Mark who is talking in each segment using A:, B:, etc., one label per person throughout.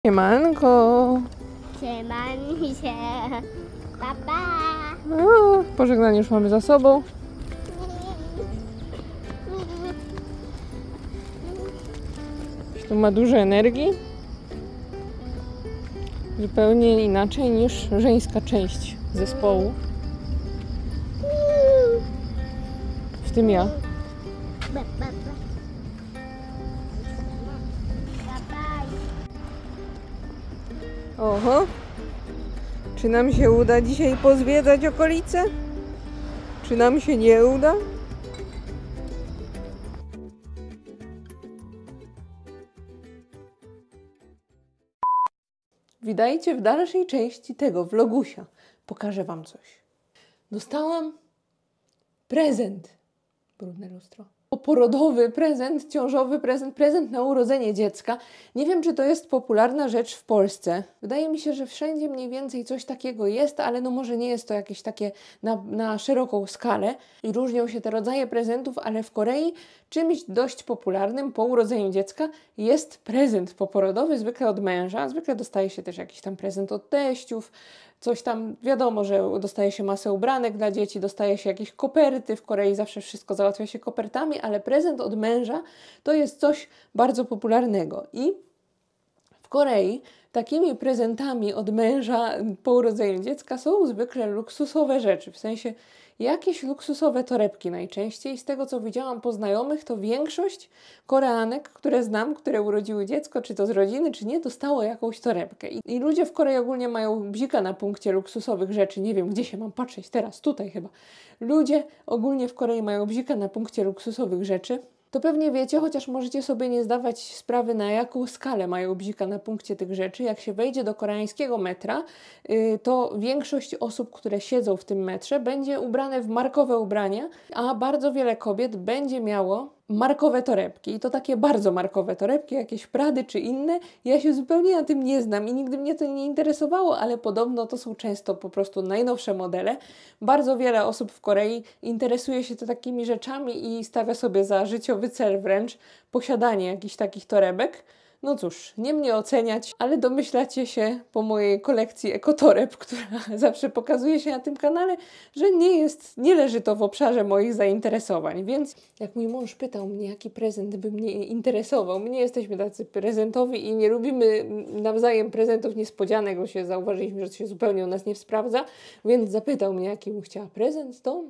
A: Siemanko.
B: Siemanko. Pa, pa.
A: Pożegnanie już mamy za sobą. Tu ma dużo energii. Zupełnie inaczej niż żeńska część zespołu. W tym ja. Oho. Czy nam się uda dzisiaj pozwiedzać okolice? Czy nam się nie uda? Witajcie w dalszej części tego vlogusia. Pokażę wam coś. Dostałam prezent. Brudne lustro. Porodowy prezent, ciążowy prezent, prezent na urodzenie dziecka. Nie wiem, czy to jest popularna rzecz w Polsce. Wydaje mi się, że wszędzie mniej więcej coś takiego jest, ale no może nie jest to jakieś takie na szeroką skalę. I różnią się te rodzaje prezentów, ale w Korei czymś dość popularnym po urodzeniu dziecka jest prezent poporodowy, zwykle od męża. Zwykle dostaje się też jakiś tam prezent od teściów. Coś tam, wiadomo, że dostaje się masę ubranek dla dzieci, dostaje się jakieś koperty. W Korei zawsze wszystko załatwia się kopertami, ale prezent od męża to jest coś bardzo popularnego. I w Korei takimi prezentami od męża po urodzeniu dziecka są zwykle luksusowe rzeczy. W sensie jakieś luksusowe torebki najczęściej. Z tego, co widziałam po znajomych, to większość Koreanek, które znam, które urodziły dziecko, czy to z rodziny, czy nie, dostało jakąś torebkę. I ludzie w Korei ogólnie mają bzika na punkcie luksusowych rzeczy. Nie wiem, gdzie się mam patrzeć teraz, tutaj chyba. Ludzie ogólnie w Korei mają bzika na punkcie luksusowych rzeczy. To pewnie wiecie, chociaż możecie sobie nie zdawać sprawy, na jaką skalę mają bzika na punkcie tych rzeczy. Jak się wejdzie do koreańskiego metra, to większość osób, które siedzą w tym metrze, będzie ubrane w markowe ubrania, a bardzo wiele kobiet będzie miało markowe torebki. I to takie bardzo markowe torebki, jakieś Prady czy inne. Ja się zupełnie na tym nie znam i nigdy mnie to nie interesowało, ale podobno to są często po prostu najnowsze modele. Bardzo wiele osób w Korei interesuje się takimi rzeczami i stawia sobie za życiowy cel wręcz posiadanie jakichś takich torebek. No cóż, nie mnie oceniać, ale domyślacie się po mojej kolekcji ekotoreb, która zawsze pokazuje się na tym kanale, że nie leży to w obszarze moich zainteresowań. Więc jak mój mąż pytał mnie, jaki prezent by mnie interesował, my nie jesteśmy tacy prezentowi i nie lubimy nawzajem prezentów niespodzianek, bo się zauważyliśmy, że to się zupełnie u nas nie sprawdza, więc zapytał mnie, jaki mu chciała prezent, to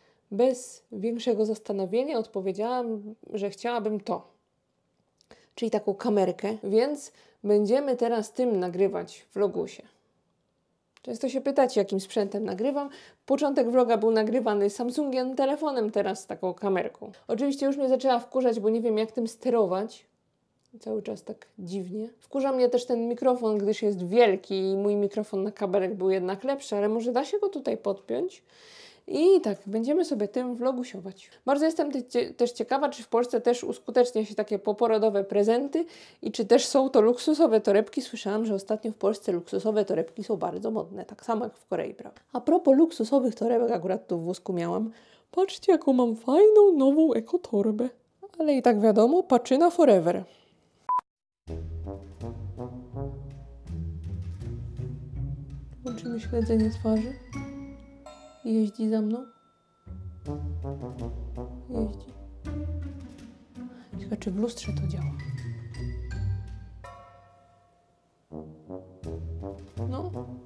A: bez większego zastanowienia odpowiedziałam, że chciałabym to. Czyli taką kamerkę, więc będziemy teraz tym nagrywać w vlogusie. Często się pytacie, jakim sprzętem nagrywam. Początek vloga był nagrywany Samsungiem telefonem, teraz taką kamerką. Oczywiście już mnie zaczęła wkurzać, bo nie wiem, jak tym sterować. Cały czas tak dziwnie. Wkurza mnie też ten mikrofon, gdyż jest wielki i mój mikrofon na kabelek był jednak lepszy, ale może da się go tutaj podpiąć. I tak, będziemy sobie tym vlogusiować. Bardzo jestem też ciekawa, czy w Polsce też uskutecznia się takie poporodowe prezenty i czy też są to luksusowe torebki. Słyszałam, że ostatnio w Polsce luksusowe torebki są bardzo modne, tak samo jak w Korei, prawda? A propos luksusowych torebek, akurat tu w wózku miałam. Patrzcie, jaką mam fajną, nową ekotorbę. Ale i tak wiadomo, paczyna forever. Włączymy śledzenie twarzy. Jeździ za mną. Jeździ. Ciekawe, czy w lustrze to działa. No.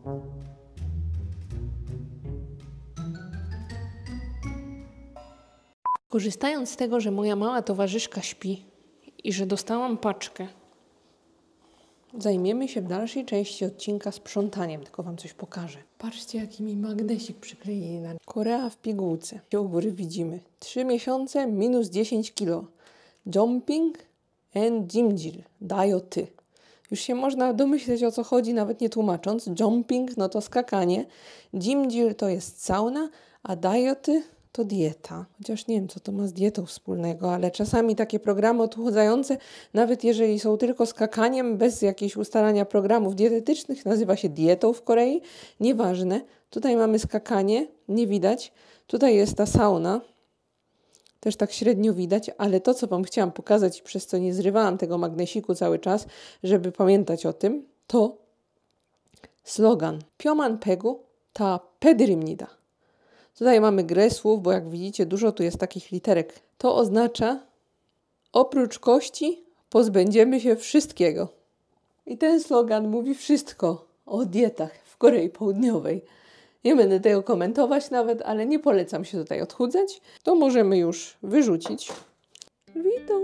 A: Korzystając z tego, że moja mała towarzyszka śpi i że dostałam paczkę, zajmiemy się w dalszej części odcinka sprzątaniem, tylko wam coś pokażę. Patrzcie, jaki mi magnesik przykleili na Korea w pigułce. U góry widzimy 3 miesiące minus 10 kilo. Jumping and Jimjil. Dajoty. Już się można domyśleć, o co chodzi, nawet nie tłumacząc. Jumping no to skakanie. Jimjil to jest sauna, a dajoty to dieta. Chociaż nie wiem, co to ma z dietą wspólnego, ale czasami takie programy odchudzające, nawet jeżeli są tylko skakaniem, bez jakiegoś ustalania programów dietetycznych, nazywa się dietą w Korei. Nieważne. Tutaj mamy skakanie, nie widać. Tutaj jest ta sauna. Też tak średnio widać, ale to, co wam chciałam pokazać i przez co nie zrywałam tego magnesiku cały czas, żeby pamiętać o tym, to slogan Pioman pegu ta pedrimnida. Tutaj mamy grę słów, bo jak widzicie, dużo tu jest takich literek. To oznacza oprócz kości pozbędziemy się wszystkiego. I ten slogan mówi wszystko o dietach w Korei Południowej. Nie będę tego komentować nawet, ale nie polecam się tutaj odchudzać. To możemy już wyrzucić. Witam!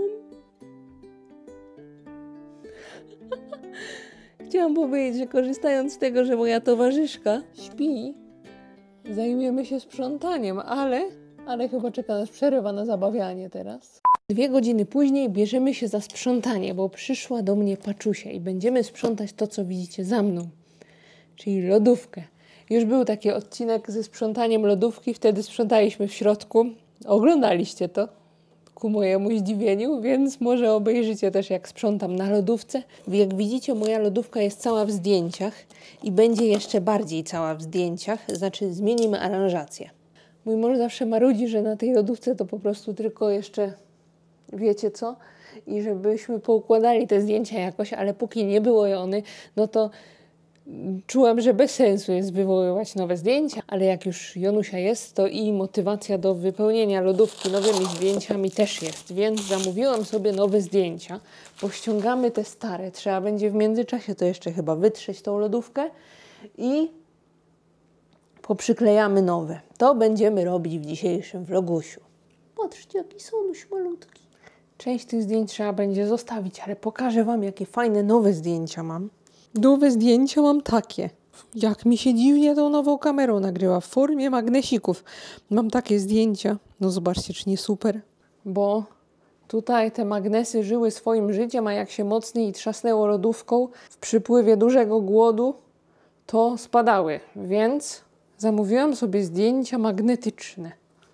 A: Chciałam powiedzieć, że korzystając z tego, że moja towarzyszka śpi, zajmujemy się sprzątaniem, ale chyba czeka nas przerwa na zabawianie teraz. 2 godziny później bierzemy się za sprzątanie, bo przyszła do mnie paczusia i będziemy sprzątać to, co widzicie za mną, czyli lodówkę. Już był taki odcinek ze sprzątaniem lodówki, wtedy sprzątaliśmy w środku. Oglądaliście to ku mojemu zdziwieniu, więc może obejrzycie też, jak sprzątam na lodówce. Jak widzicie, moja lodówka jest cała w zdjęciach i będzie jeszcze bardziej cała w zdjęciach, znaczy zmienimy aranżację. Mój mąż zawsze marudzi, że na tej lodówce to po prostu tylko jeszcze wiecie co? I żebyśmy poukładali te zdjęcia jakoś, ale póki nie było Jony, no to czułam, że bez sensu jest wywoływać nowe zdjęcia, ale jak już Jonusia jest, to i motywacja do wypełnienia lodówki nowymi zdjęciami też jest, więc zamówiłam sobie nowe zdjęcia. Pościągamy te stare, trzeba będzie w międzyczasie to jeszcze chyba wytrzeć tą lodówkę i poprzyklejamy nowe. To będziemy robić w dzisiejszym vlogusiu. Patrzcie, jaki sonuś malutki. Część tych zdjęć trzeba będzie zostawić, ale pokażę wam, jakie fajne nowe zdjęcia mam. Nowe zdjęcia mam takie. Jak mi się dziwnie tą nową kamerą nagrywa w formie magnesików. Mam takie zdjęcia. No zobaczcie, czy nie super. Bo tutaj te magnesy żyły swoim życiem, a jak się mocniej trzasnęło lodówką w przypływie dużego głodu, to spadały. Więc zamówiłam sobie zdjęcia magnetyczne.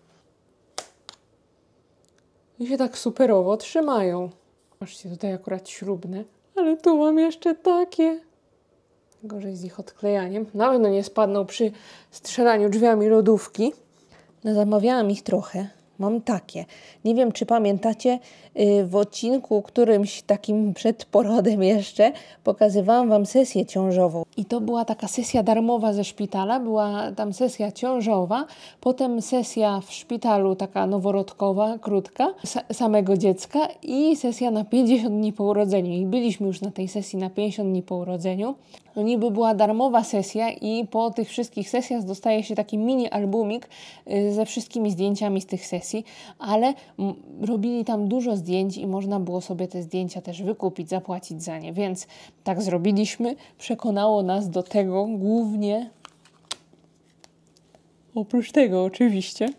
A: I się tak superowo trzymają. Patrzcie, tutaj akurat śrubne. Ale tu mam jeszcze takie. Gorzej z ich odklejaniem. Na pewno nie spadną przy strzelaniu drzwiami lodówki. No, zamawiałam ich trochę. Mam takie. Nie wiem, czy pamiętacie, w odcinku którymś takim przed porodem jeszcze pokazywałam wam sesję ciążową. I to była taka sesja darmowa ze szpitala. Była tam sesja ciążowa, potem sesja w szpitalu taka noworodkowa, krótka, samego dziecka i sesja na 50 dni po urodzeniu. I byliśmy już na tej sesji na 50 dni po urodzeniu. No niby była darmowa sesja i po tych wszystkich sesjach dostaje się taki mini albumik ze wszystkimi zdjęciami z tych sesji, ale robili tam dużo zdjęć i można było sobie te zdjęcia też wykupić, zapłacić za nie, więc tak zrobiliśmy. Przekonało nas do tego głównie, oprócz tego oczywiście,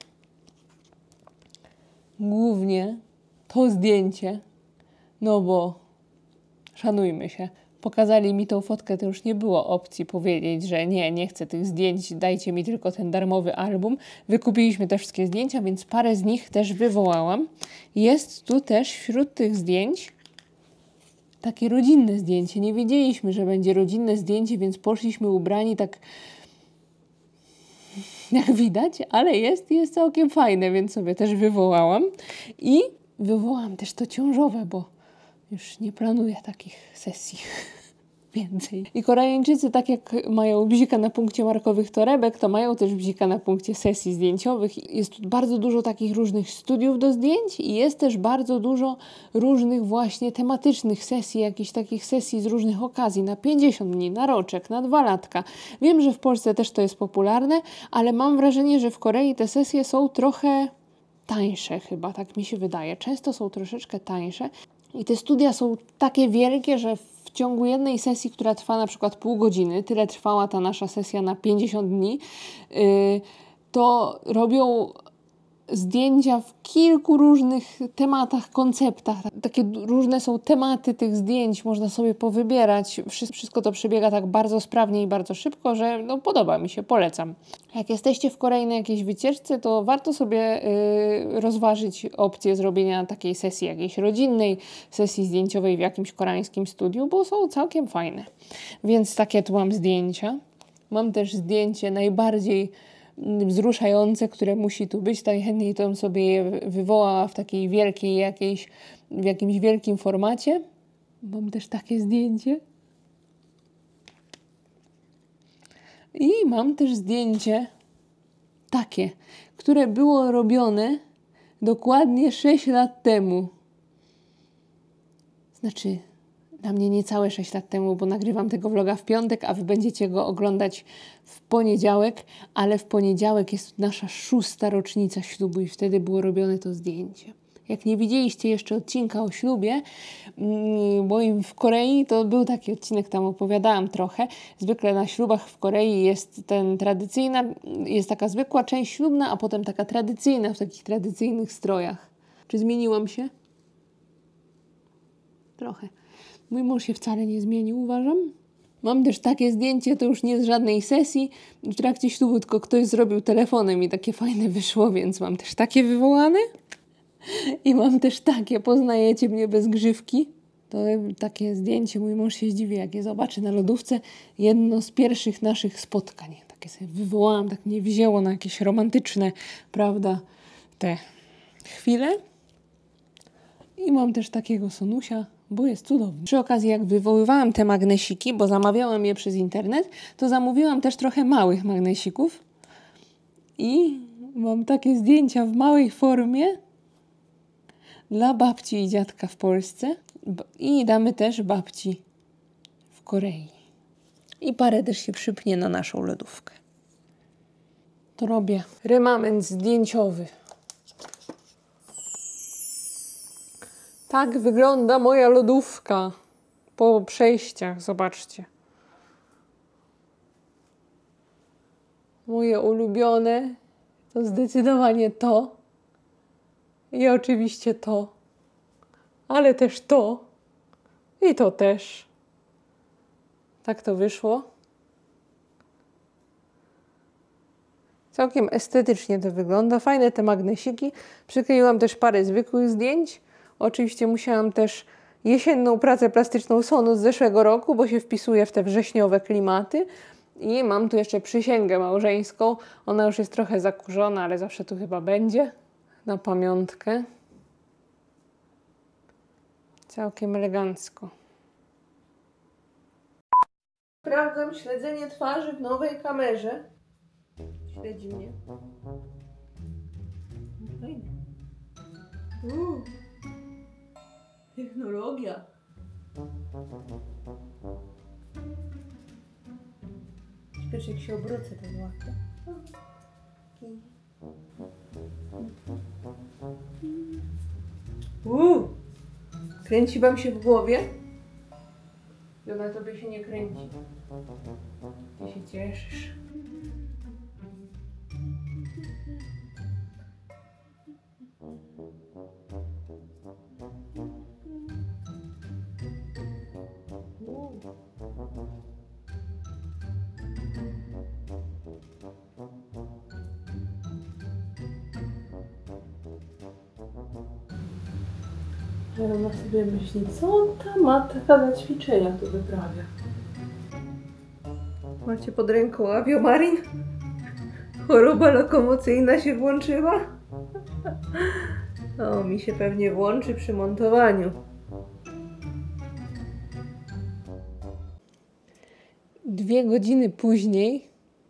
A: głównie to zdjęcie, no bo szanujmy się. Pokazali mi tą fotkę, to już nie było opcji powiedzieć, że nie chcę tych zdjęć, dajcie mi tylko ten darmowy album. Wykupiliśmy te wszystkie zdjęcia, więc parę z nich też wywołałam. Jest tu też wśród tych zdjęć takie rodzinne zdjęcie. Nie wiedzieliśmy, że będzie rodzinne zdjęcie, więc poszliśmy ubrani tak jak widać, ale jest całkiem fajne, więc sobie też wywołałam. I wywołałam też to ciążowe, bo już nie planuję takich sesji więcej. I Koreańczycy, tak jak mają bzika na punkcie markowych torebek, to mają też bzika na punkcie sesji zdjęciowych. Jest tu bardzo dużo takich różnych studiów do zdjęć i jest też bardzo dużo różnych właśnie tematycznych sesji, jakichś takich sesji z różnych okazji, na 50 dni, na roczek, na 2 latka. Wiem, że w Polsce też to jest popularne, ale mam wrażenie, że w Korei te sesje są trochę tańsze chyba, tak mi się wydaje. Często są troszeczkę tańsze. I te studia są takie wielkie, że w ciągu jednej sesji, która trwa na przykład pół godziny, tyle trwała ta nasza sesja na 50 dni, to robią zdjęcia w kilku różnych tematach, konceptach. Takie różne są tematy tych zdjęć, można sobie powybierać. Wszystko to przebiega tak bardzo sprawnie i bardzo szybko, że no, podoba mi się, polecam. Jak jesteście w Korei na jakiejś wycieczce, to warto sobie rozważyć opcję zrobienia takiej sesji jakiejś rodzinnej, sesji zdjęciowej w jakimś koreańskim studiu, bo są całkiem fajne. Więc takie tu mam zdjęcia. Mam też zdjęcie najbardziej wzruszające, które musi tu być. Najchętniej to bym sobie je wywołała w takiej wielkiej w jakimś wielkim formacie. Mam też takie zdjęcie. I mam też zdjęcie takie, które było robione dokładnie 6 lat temu. Znaczy, dla mnie niecałe 6 lat temu, bo nagrywam tego vloga w piątek, a wy będziecie go oglądać w poniedziałek, ale w poniedziałek jest nasza 6. rocznica ślubu i wtedy było robione to zdjęcie. Jak nie widzieliście jeszcze odcinka o ślubie moim w Korei, to był taki odcinek, tam opowiadałam trochę. Zwykle na ślubach w Korei jest jest taka zwykła część ślubna, a potem taka tradycyjna w takich tradycyjnych strojach. Czy zmieniłam się? Trochę. Mój mąż się wcale nie zmienił, uważam. Mam też takie zdjęcie, to już nie z żadnej sesji w trakcie ślubu, tylko ktoś zrobił telefonem i takie fajne wyszło, więc mam też takie wywołane. I mam też takie, poznajecie mnie bez grzywki. To takie zdjęcie, mój mąż się zdziwi, jak je zobaczy na lodówce. Jedno z pierwszych naszych spotkań. Takie sobie wywołałam, tak mnie wzięło na jakieś romantyczne, prawda, te chwile. I mam też takiego sonusia, bo jest cudowny. Przy okazji, jak wywoływałam te magnesiki, bo zamawiałam je przez internet, to zamówiłam też trochę małych magnesików. I mam takie zdjęcia w małej formie dla babci i dziadka w Polsce. I damy też babci w Korei. I parę też się przypnie na naszą lodówkę. To robię remament zdjęciowy. Tak wygląda moja lodówka po przejściach, zobaczcie. Moje ulubione to zdecydowanie to i oczywiście to, ale też to i to też. Tak to wyszło. Całkiem estetycznie to wygląda. Fajne te magnesiki. Przykleiłam też parę zwykłych zdjęć. Oczywiście musiałam też jesienną pracę plastyczną Sonu z zeszłego roku, bo się wpisuje w te wrześniowe klimaty. I mam tu jeszcze przysięgę małżeńską. Ona już jest trochę zakurzona, ale zawsze tu chyba będzie. Na pamiątkę. Całkiem elegancko. Sprawdzam śledzenie twarzy w nowej kamerze. Śledzi mnie. Fajnie. Technologia. Wiesz, jak się obrócę, to łatwo. Kręci wam się w głowie? Ona tobie się nie kręci. Ty się cieszysz. Ona sobie myśli, co ta matka za ćwiczenia tu wyprawia. Macie pod ręką Aviomarin? Choroba lokomocyjna się włączyła? O, mi się pewnie włączy przy montowaniu. 2 godziny później,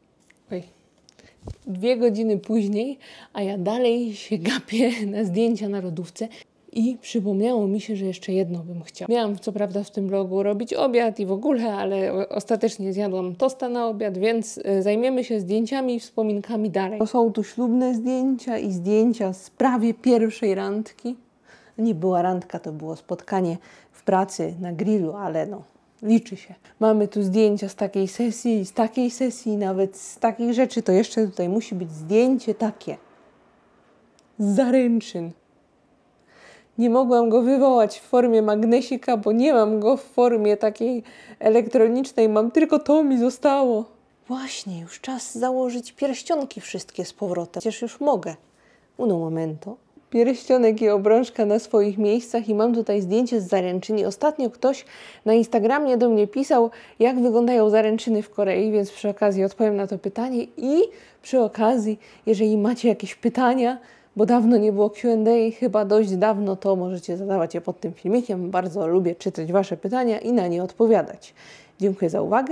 A: 2 godziny później, a ja dalej się gapię na zdjęcia na lodówce. I przypomniało mi się, że jeszcze jedno bym chciała. Miałam co prawda w tym vlogu robić obiad i w ogóle, ale ostatecznie zjadłam tosta na obiad, więc zajmiemy się zdjęciami i wspominkami dalej. To są tu ślubne zdjęcia i zdjęcia z prawie pierwszej randki. Nie była randka, to było spotkanie w pracy na grillu, ale no, liczy się. Mamy tu zdjęcia z takiej sesji, nawet z takich rzeczy, to jeszcze tutaj musi być zdjęcie takie. Z zaręczyn. Nie mogłam go wywołać w formie magnesika, bo nie mam go w formie takiej elektronicznej. Mam tylko to, mi zostało. Właśnie, już czas założyć pierścionki wszystkie z powrotem. Przecież już mogę. Uno momento. Pierścionek i obrączka na swoich miejscach i mam tutaj zdjęcie z zaręczyny. Ostatnio ktoś na Instagramie do mnie pisał, jak wyglądają zaręczyny w Korei, więc przy okazji odpowiem na to pytanie i przy okazji, jeżeli macie jakieś pytania, bo dawno nie było Q&A, chyba dość dawno, to możecie zadawać je pod tym filmikiem. Bardzo lubię czytać wasze pytania i na nie odpowiadać. Dziękuję za uwagę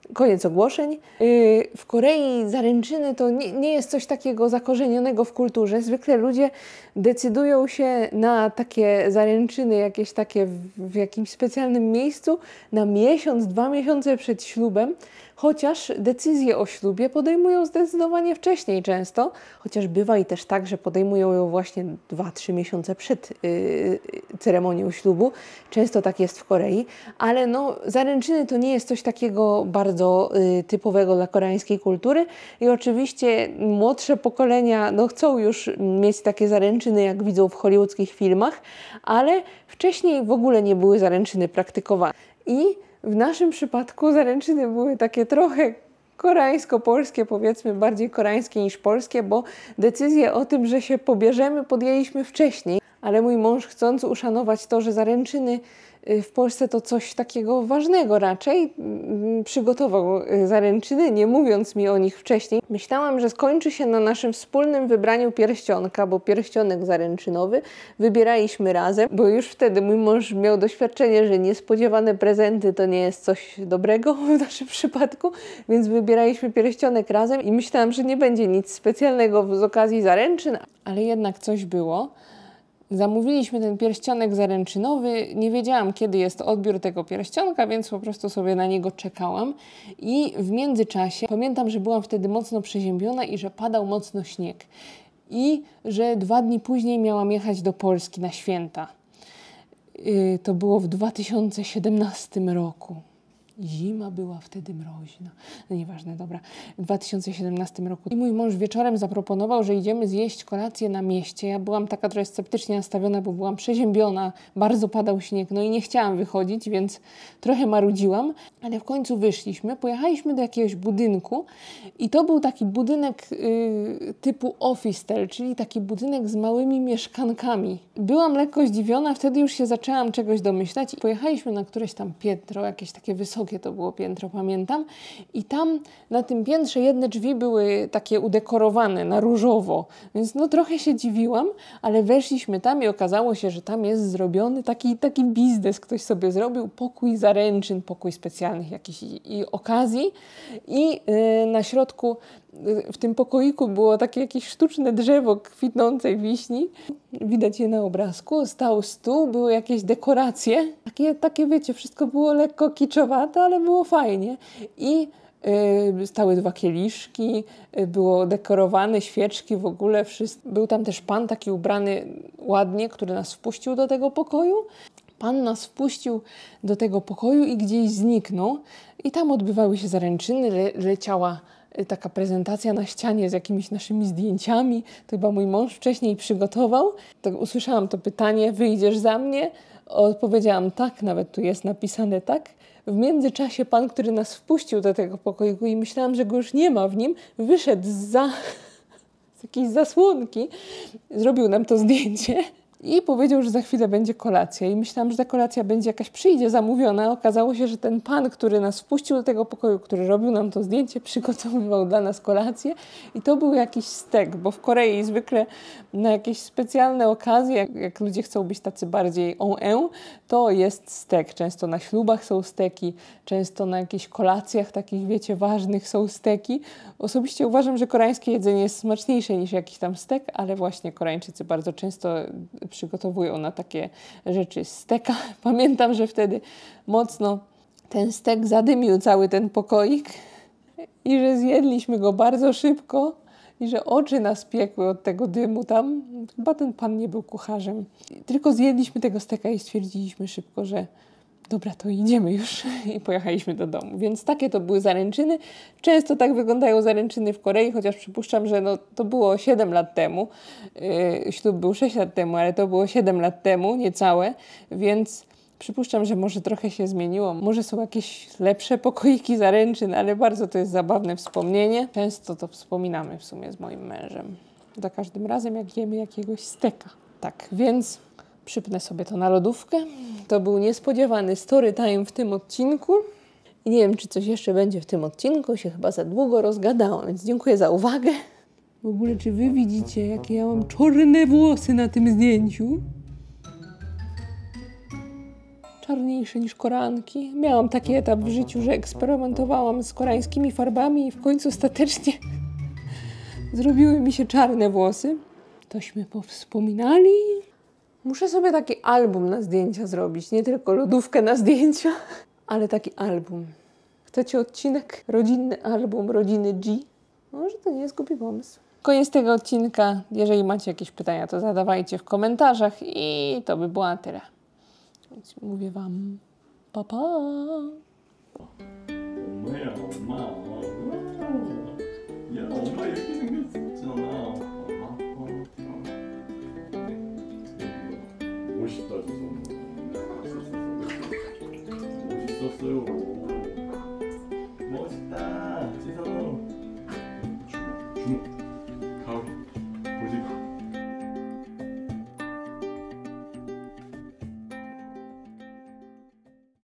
A: Koniec ogłoszeń. W Korei zaręczyny to nie jest coś takiego zakorzenionego w kulturze. Zwykle ludzie decydują się na takie zaręczyny jakieś takie w jakimś specjalnym miejscu na miesiąc, 2 miesiące przed ślubem. Chociaż decyzję o ślubie podejmują zdecydowanie wcześniej często, chociaż bywa i też tak, że podejmują ją właśnie 2-3 miesiące przed ceremonią ślubu. Często tak jest w Korei, ale no, zaręczyny to nie jest coś takiego bardzo typowego dla koreańskiej kultury i oczywiście młodsze pokolenia no, chcą już mieć takie zaręczyny, jak widzą w hollywoodzkich filmach, ale wcześniej w ogóle nie były zaręczyny praktykowane. I w naszym przypadku zaręczyny były takie trochę koreańsko-polskie, powiedzmy bardziej koreańskie niż polskie, bo decyzję o tym, że się pobierzemy, podjęliśmy wcześniej, ale mój mąż, chcąc uszanować to, że zaręczyny w Polsce to coś takiego ważnego raczej, przygotował zaręczyny, nie mówiąc mi o nich wcześniej. Myślałam, że skończy się na naszym wspólnym wybraniu pierścionka, bo pierścionek zaręczynowy wybieraliśmy razem, bo już wtedy mój mąż miał doświadczenie, że niespodziewane prezenty to nie jest coś dobrego w naszym przypadku, więc wybieraliśmy pierścionek razem i myślałam, że nie będzie nic specjalnego z okazji zaręczyn, ale jednak coś było. Zamówiliśmy ten pierścionek zaręczynowy, nie wiedziałam, kiedy jest odbiór tego pierścionka, więc po prostu sobie na niego czekałam i w międzyczasie pamiętam, że byłam wtedy mocno przeziębiona i że padał mocno śnieg i że 2 dni później miałam jechać do Polski na święta. To było w 2017 roku. Zima była wtedy mroźna. No nieważne, dobra. W 2017 roku. I mój mąż wieczorem zaproponował, że idziemy zjeść kolację na mieście. Ja byłam taka trochę sceptycznie nastawiona, bo byłam przeziębiona. Bardzo padał śnieg. No i nie chciałam wychodzić, więc trochę marudziłam. Ale w końcu wyszliśmy. Pojechaliśmy do jakiegoś budynku i to był taki budynek typu office, czyli taki budynek z małymi mieszkankami. Byłam lekko zdziwiona. Wtedy już się zaczęłam czegoś domyślać. Pojechaliśmy na któreś tam piętro, jakieś takie wysokie to było piętro, pamiętam. I tam na tym piętrze jedne drzwi były takie udekorowane na różowo, więc no trochę się dziwiłam, ale weszliśmy tam i okazało się, że tam jest zrobiony taki biznes, ktoś sobie zrobił pokój zaręczyn, pokój specjalnych jakichś okazji i na środku w tym pokoiku było takie jakieś sztuczne drzewo kwitnącej wiśni. Widać je na obrazku. Stał stół, były jakieś dekoracje. Takie wiecie, wszystko było lekko kiczowate, ale było fajnie. I stały 2 kieliszki, było dekorowane, świeczki w ogóle. Był tam też pan taki ubrany ładnie, który nas wpuścił do tego pokoju. Pan nas wpuścił do tego pokoju i gdzieś zniknął. I tam odbywały się zaręczyny, leciała taka prezentacja na ścianie z jakimiś naszymi zdjęciami. To chyba mój mąż wcześniej przygotował. Tak usłyszałam to pytanie, wyjdziesz za mnie? Odpowiedziałam tak, nawet tu jest napisane tak. W międzyczasie pan, który nas wpuścił do tego pokoju i myślałam, że go już nie ma w nim, wyszedł z jakiejś zasłonki, zrobił nam to zdjęcie i powiedział, że za chwilę będzie kolacja. I myślałam, że ta kolacja będzie jakaś przyjdzie zamówiona. Okazało się, że ten pan, który nas wpuścił do tego pokoju, który robił nam to zdjęcie, przygotowywał dla nas kolację. I to był jakiś stek, bo w Korei zwykle na jakieś specjalne okazje, jak ludzie chcą być tacy bardziej to jest stek. Często na ślubach są steki, często na jakichś kolacjach takich, wiecie, ważnych są steki. Osobiście uważam, że koreańskie jedzenie jest smaczniejsze niż jakiś tam stek, ale właśnie Koreańczycy bardzo często przygotowują na takie rzeczy steka. Pamiętam, że wtedy mocno ten stek zadymił cały ten pokoik i że zjedliśmy go bardzo szybko i że oczy nas piekły od tego dymu tam. Chyba ten pan nie był kucharzem. Tylko zjedliśmy tego steka i stwierdziliśmy szybko, że dobra, to idziemy już i pojechaliśmy do domu. Więc takie to były zaręczyny. Często tak wyglądają zaręczyny w Korei, chociaż przypuszczam, że no, to było 7 lat temu. Ślub był 6 lat temu, ale to było 7 lat temu, niecałe, więc przypuszczam, że może trochę się zmieniło. Może są jakieś lepsze pokoiki zaręczyn, ale bardzo to jest zabawne wspomnienie. Często to wspominamy w sumie z moim mężem. Za każdym razem, jak jemy jakiegoś steka. Tak, więc przypnę sobie to na lodówkę. To był niespodziewany story time w tym odcinku. I nie wiem, czy coś jeszcze będzie w tym odcinku. Się chyba za długo rozgadałam, więc dziękuję za uwagę. W ogóle, czy wy widzicie, jakie ja mam czarne włosy na tym zdjęciu? czarniejsze niż koranki. Miałam taki etap w życiu, że eksperymentowałam z koreańskimi farbami i w końcu ostatecznie zrobiły mi się czarne włosy. Tośmy powspominali. Muszę sobie taki album na zdjęcia zrobić, nie tylko lodówkę na zdjęcia, ale taki album. Chcecie odcinek? Rodzinny album rodziny G? Może to nie jest głupi pomysł. Koniec tego odcinka. Jeżeli macie jakieś pytania, to zadawajcie w komentarzach i to by było tyle. Więc mówię wam pa pa!
C: 엄마야 엄마 야 엄마 이렇게 생겼었잖아 멋있다 죄송합니다 멋있었어요 멋있다